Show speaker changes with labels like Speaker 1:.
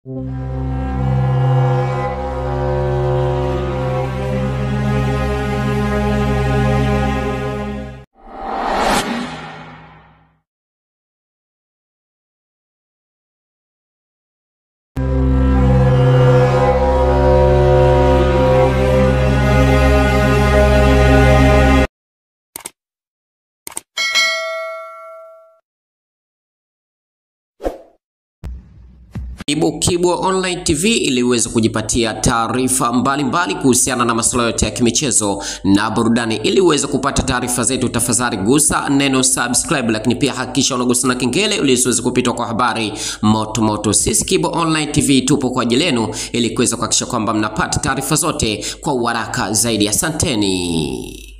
Speaker 1: Kibwe Online TV ili uweze kujipatia taarifa mbalimbali kuhusiana na masuala yote ya kimichezo na burudani. Ili uweze kupata taarifa zetu, tafadhali gusa neno subscribe, lakini pia hakikisha unagusa na kengele ili usiweze kupitwa kwa habari moto. Sisi Kibwe Online TV tupo kwa ajili yenu ili kuweza kuhakikisha kwamba mnapata taarifa zote kwa haraka zaidi. Asanteni.